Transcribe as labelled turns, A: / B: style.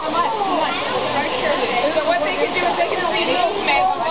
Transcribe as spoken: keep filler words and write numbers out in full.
A: So what they can do is they can see movement